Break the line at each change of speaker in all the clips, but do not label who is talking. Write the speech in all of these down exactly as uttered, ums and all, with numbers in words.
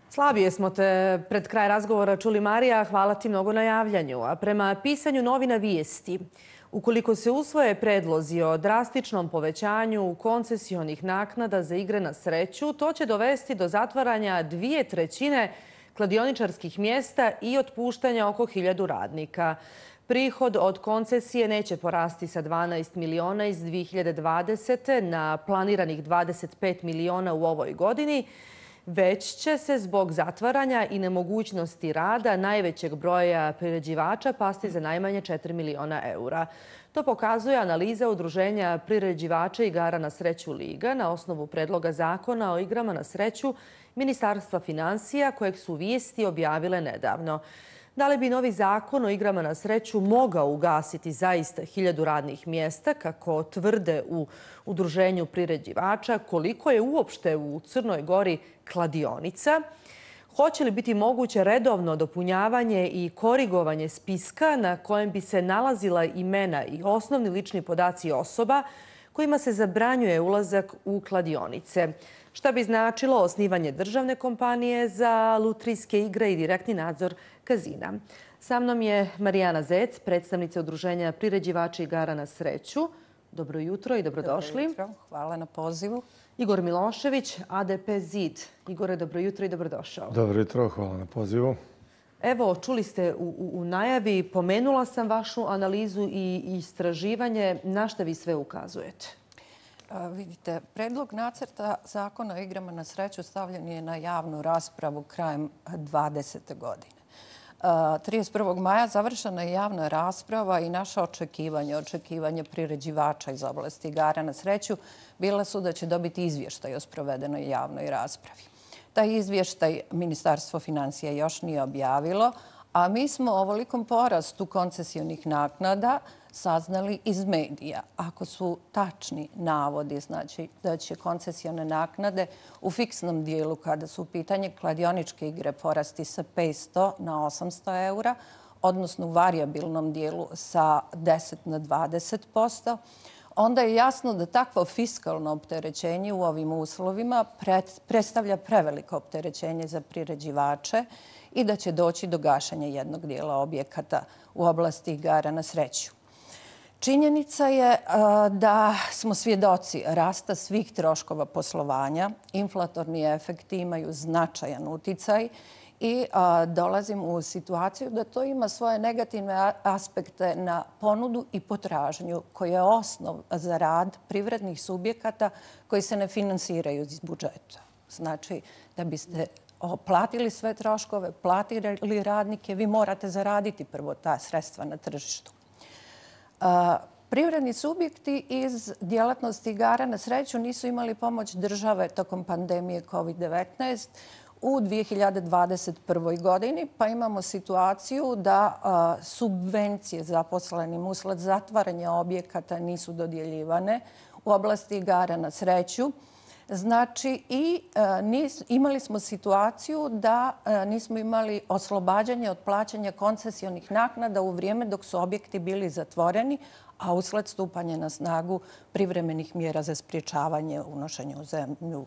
Slabije smo te pred kraj razgovora čuli, Marija. Hvala ti mnogo na javljanju. A prema pisanju novina Vijesti, ukoliko se usvoje predlozi o drastičnom povećanju koncesionih naknada za igre na sreću, to će dovesti do zatvaranja dvije trećine kladioničarskih mjesta i otpuštanja oko hiljadu radnika. Prihod od koncesije neće porasti sa dvanaest miliona iz dvije hiljade dvadesete na planiranih dvadeset pet miliona u ovoj godini, već će se zbog zatvaranja i nemogućnosti rada najvećeg broja priređivača pasti za najmanje četiri miliona eura. To pokazuje analiza Udruženja priređivača igara na sreću Liga na osnovu predloga zakona o igrama na sreću Ministarstva finansija, kojeg su Vijesti objavile nedavno. Da li bi novi zakon o igrama na sreću mogao ugasiti zaista hiljadu radnih mjesta, kako tvrde u Udruženju priređivača, koliko je uopšte u Crnoj Gori kladionica? Hoće li biti moguće redovno dopunjavanje i korigovanje spiska na kojem bi se nalazila imena i osnovni lični podaci osoba kojima se zabranjuje ulazak u kladionice? Šta bi značilo osnivanje državne kompanije za lutrijske igre i direktni nadzor kazina? Sa mnom je Marijana Zec, predstavnica Udruženja priređivača igara na sreću. Dobro jutro i dobrodošli.
Dobro jutro, hvala na pozivu.
Igor Milošević, A D P Zid. Igore, dobro jutro i dobrodošao.
Dobro jutro, hvala na pozivu.
Evo, čuli ste u, u, u najavi, pomenula sam vašu analizu i istraživanje. Na šta vi sve ukazujete?
A, vidite, predlog nacrta zakona o igrama na sreću stavljen je na javnu raspravu krajem dvadesete godine. trideset prvog maja završena je javna rasprava i naša očekivanja, očekivanja priređivača iz oblasti igara na sreću bila su da će dobiti izvještaj o sprovedenoj javnoj raspravi. Taj izvještaj Ministarstvo finansija još nije objavilo, a mi smo o ovolikom porastu koncesionih naknada saznali iz medija. Ako su tačni navodi, znači da će koncesione naknade u fiksnom dijelu, kada su u pitanje kladioničke igre, porasti sa petsto na osamsto eura, odnosno u varijabilnom dijelu sa deset na dvadeset posto, onda je jasno da takvo fiskalno opterećenje u ovim uslovima predstavlja preveliko opterećenje za priređivače i da će doći do gašenja jednog dijela objekata u oblasti igara na sreću. Činjenica je da smo svjedoci rasta svih troškova poslovanja. Inflatorni efekti imaju značajan uticaj i dolazimo u situaciju da to ima svoje negativne aspekte na ponudu i potražnju, koja je osnov za rad privrednih subjekata koji se ne finansiraju iz budžeta. Znači, da biste platili sve troškove, platili radnike, vi morate zaraditi prvo ta sredstva na tržištu. Privredni subjekti iz djelatnosti igara na sreću nisu imali pomoć države tokom pandemije kovid devetnaest u dvije hiljade dvadeset prvoj godini, pa imamo situaciju da subvencije zaposlenim usled zatvaranja objekata nisu dodjeljivane u oblasti igara na sreću. Znači, i imali smo situaciju da nismo imali oslobađanje od plaćanja koncesijonih naknada u vrijeme dok su objekti bili zatvoreni, a usled stupanja na snagu privremenih mjera za spriječavanje unošenja u zemlju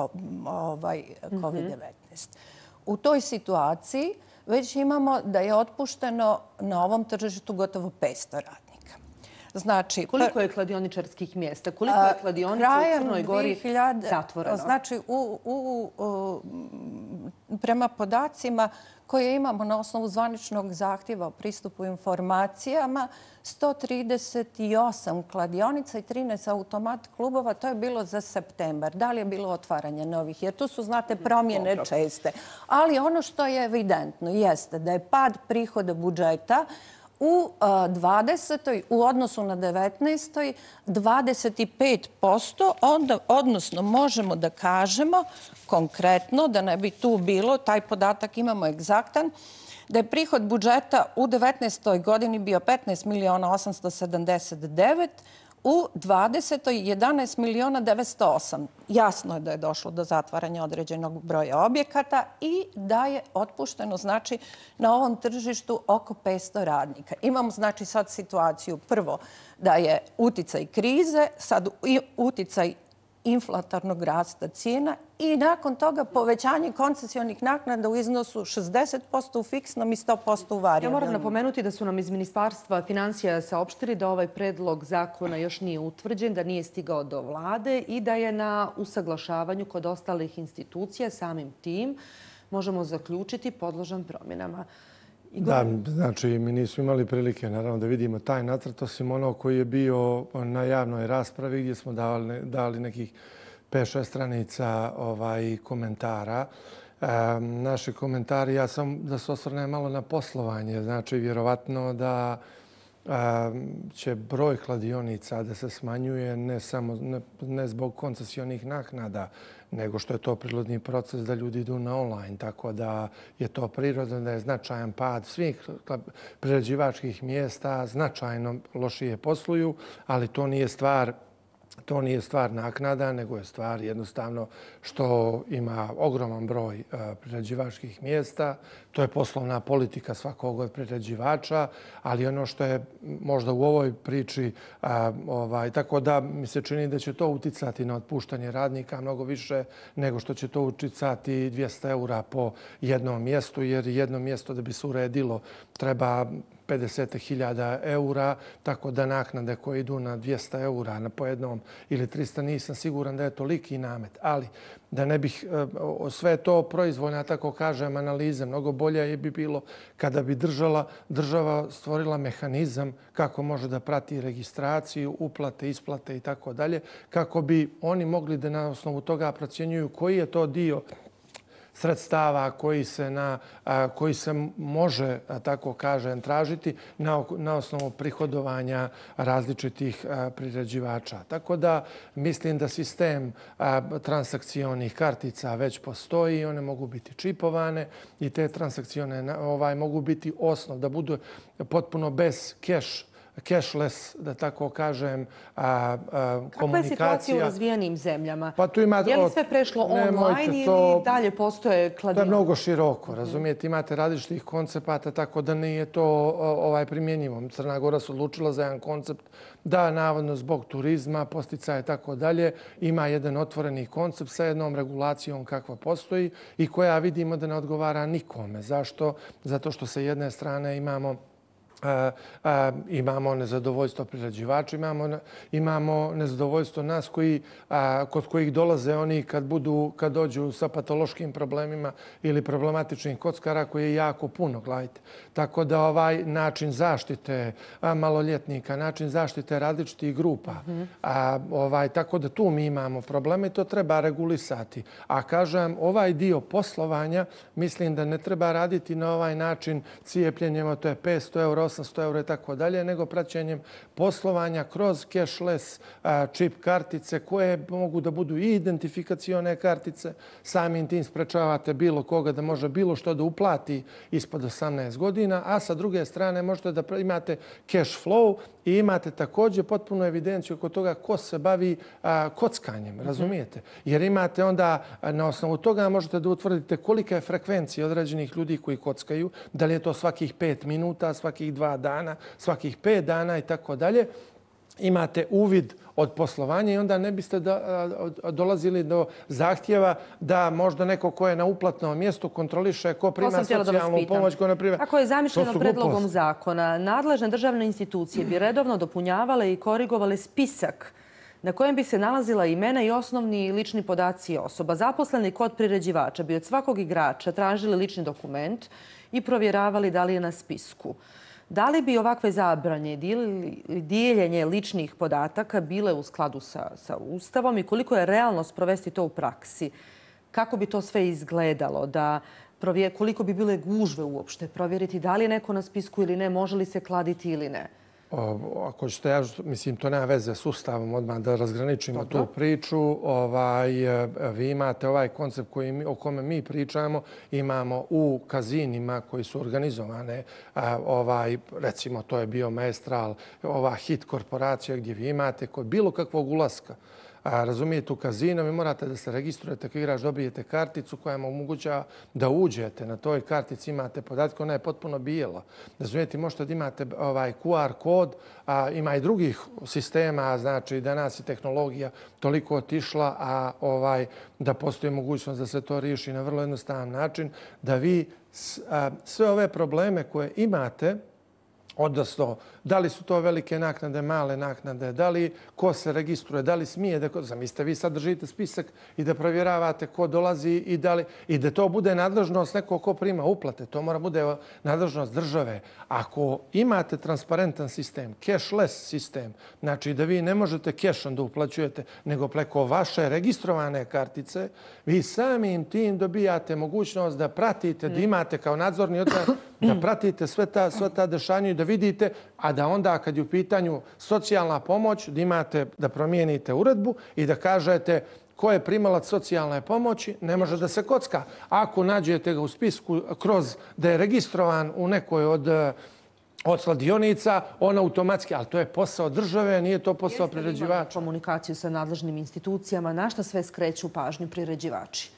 kovid devetnaest. U toj situaciji već imamo da je otpušteno na ovom tržištu gotovo petsto radnika. Znači,
koliko je kladioničarskih mjesta? Koliko je kladionica u Crnoj Gori zatvoreno?
Znači, u, u, u, prema podacima koje imamo na osnovu zvaničnog zahtjeva o pristupu informacijama, sto trideset osam kladionica i trinaest automat klubova, to je bilo za septembar. Da li je bilo otvaranje novih? Jer tu su, znate, promjene česte. Ali ono što je evidentno jeste da je pad prihoda budžeta u dvadesetoj u odnosu na devetnaestoj dvadeset pet posto, odnosno možemo da kažemo konkretno, da ne bi tu bilo, taj podatak imamo egzaktan, da je prihod budžeta u devetnaestoj godini bio petnaest miliona osamsto sedamdeset devet, u dvadesetoj jedanaest miliona devetsto osam. Jasno je da je došlo do zatvaranja određenog broja objekata i da je otpušteno, znači, na ovom tržištu oko petsto radnika. Imamo, znači, sad situaciju prvo da je uticaj krize, sad uticaj inflatornog rasta cijena i nakon toga povećanje koncesionih naknada u iznosu šezdeset posto u fiksnom i sto posto u
Ja
varijabilnom.
moram napomenuti da su nam iz Ministarstva financija saopštili da ovaj predlog zakona još nije utvrđen, da nije stigao do vlade i da je na usaglašavanju kod ostalih institucija. Samim tim možemo zaključiti podložan promjenama.
Da, znači mi nismo imali prilike naravno da vidimo taj nacrt, osim ono koji je bio na javnoj raspravi gdje smo dali, dali nekih pet šest stranica ovaj, komentara. E, naši komentari, ja sam da se osvrnem malo na poslovanje, znači vjerovatno da e, će broj kladionica da se smanjuje ne samo ne, ne zbog koncesionih naknada, nego što je to prirodni proces da ljudi idu na online. Tako da je to prirodno da je značajan pad svih priređivačkih mjesta, značajno lošije posluju, ali to nije stvar To nije stvar naknada, nego je stvar jednostavno što ima ogroman broj priređivačkih mjesta. To je poslovna politika svakog od priređivača, ali ono što je možda u ovoj priči, ovaj, tako da mi se čini da će to uticati na otpuštanje radnika mnogo više nego što će to uticati dvjesto eura po jednom mjestu, jer jedno mjesto da bi se uredilo treba pedeset hiljada eura, tako da naknade koje idu na dvjesto eura na po jednom ili tristo, nisam siguran da je toliki namet. Ali da ne bih sve to proizvoljna, tako kažem, analize, mnogo bolje bi bilo kada bi držala, država stvorila mehanizam kako može da prati registraciju, uplate, isplate i tako dalje, kako bi oni mogli da na osnovu toga procjenjuju koji je to dio sredstava koji se, na, koji se može, tako kažem, tražiti na, na osnovu prihodovanja različitih priređivača. Tako da mislim da sistem transakcionih kartica već postoji, one mogu biti čipovane i te transakcione ovaj, mogu biti osnov da budu potpuno bez cash cashless, da tako kažem, a, a, komunikacija.
Kakva je situacija u razvijenim zemljama?
Pa tu ima,
je li sve prešlo online
to,
ili dalje postoje kladionice?
To je mnogo široko, razumijete. Imate različitih koncepata, tako da nije to ovaj, primjenjivo. Crna Gora se odlučila za jedan koncept da, navodno, zbog turizma, posticaja i tako dalje, ima jedan otvoreni koncept sa jednom regulacijom kakva postoji i koja vidimo da ne odgovara nikome. Zašto? Zato što sa jedne strane imamo Uh, uh, imamo nezadovoljstvo priređivača, imamo, imamo nezadovoljstvo nas koji, uh, kod kojih dolaze oni kad, budu, kad dođu sa patološkim problemima ili problematičnih kockara koji je jako puno, gledajte. Tako da ovaj način zaštite uh, maloljetnika, način zaštite različitih grupa, mm-hmm. uh, ovaj, tako da tu mi imamo probleme i to treba regulisati. A kažem, ovaj dio poslovanja mislim da ne treba raditi na ovaj način cijepljenjem, to je petsto eura, osamsto eura i tako dalje, nego praćenjem poslovanja kroz cashless čip kartice koje mogu da budu i identifikacione kartice. Samim tim sprečavate bilo koga da može bilo što da uplati ispod osamnaest godina, a sa druge strane možete da imate cash flow i imate također potpunu evidenciju oko toga ko se bavi a, kockanjem, razumijete? Jer imate onda, na osnovu toga možete da utvrdite kolika je frekvencija određenih ljudi koji kockaju, da li je to svakih pet minuta, svakih dva dana, svakih pet dana i tako dalje. Imate uvid od poslovanja i onda ne biste da, dolazili do zahtjeva da možda neko ko je na uplatnom mjestu kontroliše ko prima socijalnu pomoć. Ko ne prima.
Kako je zamišljeno predlogom zakona, nadležne državne institucije bi redovno dopunjavale i korigovale spisak na kojem bi se nalazila imena i osnovni lični podaci osoba. Zaposleni kod priređivača bi od svakog igrača tražili lični dokument i provjeravali da li je na spisku. Da li bi ovakve zabranje ili dijeljenje ličnih podataka bile u skladu sa, sa Ustavom i koliko je realno sprovesti to u praksi? Kako bi to sve izgledalo? Da provjer, koliko bi bile gužve uopšte? Provjeriti da li je neko na spisku ili ne? Može li se kladiti ili ne?
Ako ćete, ja mislim, to nema veze s Ustavom, odmah da razgraničimo tu priču. Ovaj, vi imate ovaj koncept koji, o kome mi pričamo, imamo u kazinima koji su organizovane. Ovaj, recimo, to je bio Maestral, ova hit korporacija gdje vi imate kod bilo kakvog ulaska razumijete, u kazino, vi morate da se registrujete kao igrač, dobijete karticu koja vam omogućava da uđete. Na toj kartici imate podatke, ona je potpuno bijela. Razumijete, možete da imate ovaj Q R kod, a ima i drugih sistema, znači danas je tehnologija toliko otišla, a ovaj, da postoji mogućnost da se to riješi na vrlo jednostavan način, da vi sve ove probleme koje imate, odnosno, da li su to velike naknade, male naknade, da li ko se registruje, da li smije da... Zamislite, vi sad držite spisak i da provjeravate ko dolazi i da li... I da to bude nadležnost nekog ko prima uplate. To mora bude nadležnost države. Ako imate transparentan sistem, cashless sistem, znači da vi ne možete cashom da uplaćujete, nego preko vaše registrovane kartice, vi samim tim dobijate mogućnost da pratite, da imate kao nadzorni odbor, da pratite sve ta, sve ta dešanja i da vidite, a da onda kad je u pitanju socijalna pomoć, da imate, da promijenite uredbu i da kažete ko je primalac socijalne pomoći, ne može da se kocka. Ako nađete ga u spisku kroz da je registrovan u nekoj od od kladionica, on automatski, ali to je posao države, nije to posao priređivača.
Jeste li imali komunikaciju sa nadležnim institucijama? Na šta sve skreću pažnju priređivači?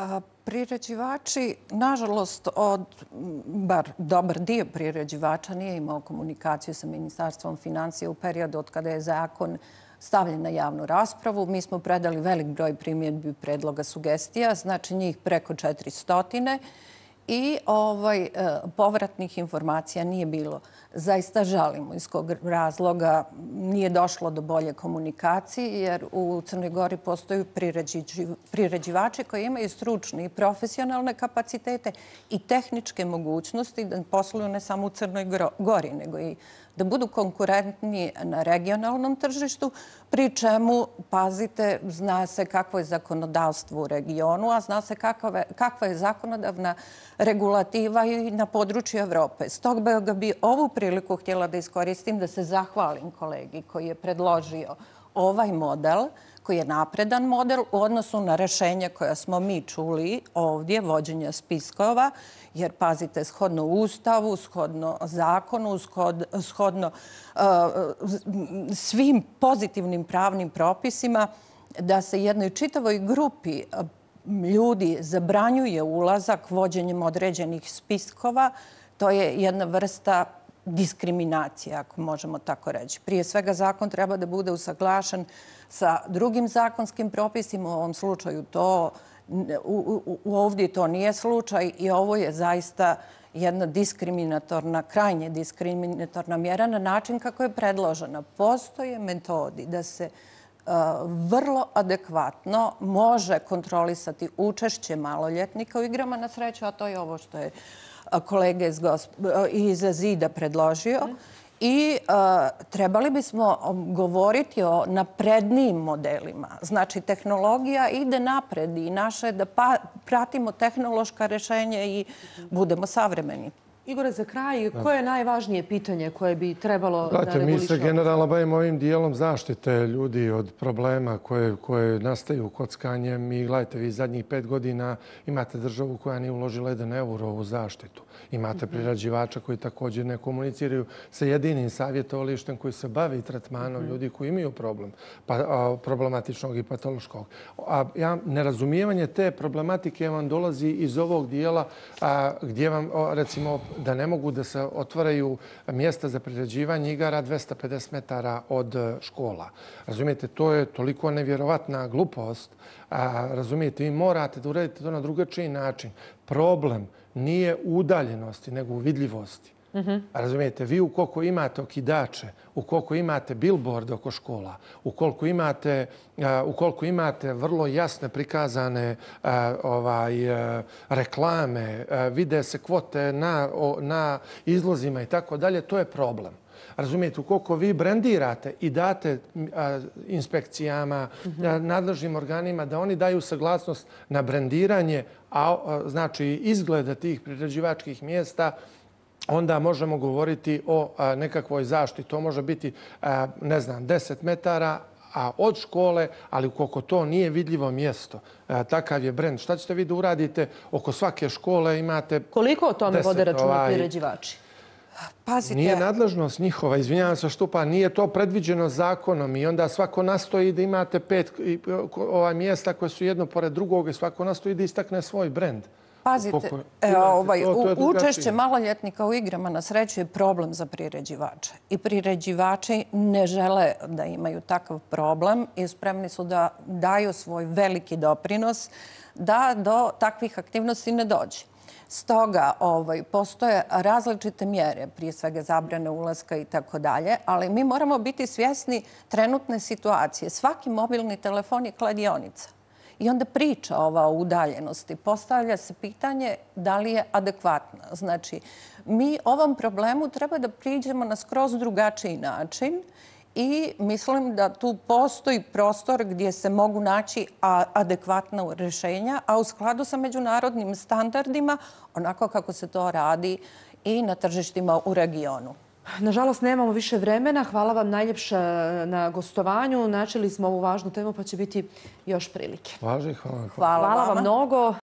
Priređivači, nažalost, od bar dobar dio priređivača nije imao komunikaciju sa Ministarstvom financija u periodu od kada je zakon stavljen na javnu raspravu. Mi smo predali velik broj primjedbi, predloga, sugestija, znači njih preko četiristo i ovaj, povratnih informacija nije bilo. Zaista žalimo iz kog razloga nije došlo do bolje komunikacije, jer u Crnoj Gori postoju priređivači koji imaju stručne i profesionalne kapacitete i tehničke mogućnosti da posluju ne samo u Crnoj Gori, nego i da budu konkurentni na regionalnom tržištu, pri čemu, pazite, zna se kakvo je zakonodavstvo u regionu, a zna se kakva je zakonodavna regulativa i na području Evrope. Stoga bi ovu priliku htjela da iskoristim da se zahvalim kolegi koji je predložio ovaj model, koji je napredan model u odnosu na rešenja koja smo mi čuli ovdje, vođenja spiskova, jer, pazite, shodno Ustavu, shodno zakonu, shodno svim pozitivnim pravnim propisima, da se jednoj čitavoj grupi ljudi zabranjuje ulazak vođenjem određenih spiskova, to je jedna vrsta diskriminacije, ako možemo tako reći. Prije svega, zakon treba da bude usaglašen sa drugim zakonskim propisima. U ovom slučaju to, ovdje to nije slučaj i ovo je zaista jedna diskriminatorna, krajnje diskriminatorna mjera na način kako je predložena. Postoje metodi da se vrlo adekvatno može kontrolisati učešće maloljetnika u igrama na sreću, a to je ovo što je kolega iz Zida predložio. I trebali bismo govoriti o naprednijim modelima. Znači, tehnologija ide napred i naše je da pratimo tehnološka rješenja i budemo savremeni.
Igore, za kraj, koje je najvažnije pitanje koje bi trebalo da reguliše?
Mi se generalno bavimo ovim dijelom zaštite ljudi od problema koje nastaju kockanjem i gledajte, vi zadnjih pet godina imate državu koja nije uložila jedan euro u zaštitu. Imate priređivača koji također ne komuniciraju sa jedinim savjetovalištem koji se bavi tretmanom ljudi koji imaju problem problematičnog i patološkog. Nerazumijevanje te problematike vam dolazi iz ovog dijela gdje vam, recimo, da ne mogu da se otvaraju mjesta za priređivanje igara dvesta pedeset metara od škola. Razumijete, to je toliko nevjerovatna glupost. Razumijete, vi morate da uradite to na drugačiji način. Problem nije u udaljenosti, nego u vidljivosti. Razumijete, vi ukoliko imate okidače, ukoliko imate billboard oko škola, ukoliko imate, ukoliko imate vrlo jasne prikazane ovaj, reklame, vide se kvote na, na izlozima i tako dalje, to je problem. Razumijete, ukoliko vi brendirate i date inspekcijama, nadležnim organima da oni daju saglasnost na brendiranje, a znači izgleda tih priređivačkih mjesta, onda možemo govoriti o nekakvoj zaštiti. To može biti, ne znam, deset metara od škole, ali ukoliko to nije vidljivo mjesto, takav je brend. Šta ćete vi da uradite? Oko svake škole imate...
Koliko o tome vode računa priređivači?
Pazite,
Nije nadležnost njihova, izvinjavam se što pa nije to predviđeno zakonom i onda svako nastoji da imate pet i, ovaj, mjesta koje su jedno pored drugog i svako nastoji da istakne svoj brend.
Pazite,
Koliko-
e,
imate,
ovaj,
to- to je
u- učešće
drugačije.
maloljetnika u igrama na sreću je problem za priređivače. I priređivači ne žele da imaju takav problem i spremni su da daju svoj veliki doprinos da do takvih aktivnosti ne dođe. Stoga ovaj, postoje različite mjere, prije svega zabrane ulaska i tako dalje, ali mi moramo biti svjesni trenutne situacije. Svaki mobilni telefon je kladionica. I onda priča ova o udaljenosti. Postavlja se pitanje da li je adekvatna. Znači, mi ovom problemu treba da priđemo na skroz drugačiji način i mislim da tu postoji prostor gdje se mogu naći adekvatna rješenja, a u skladu sa međunarodnim standardima, onako kako se to radi i na tržištima u regionu.
Nažalost, nemamo više vremena. Hvala vam najljepša na gostovanju. Načeli smo ovu važnu temu, pa će biti još prilike.
Važi, hvala.
Hvala,
Hvala vam
vama.
mnogo.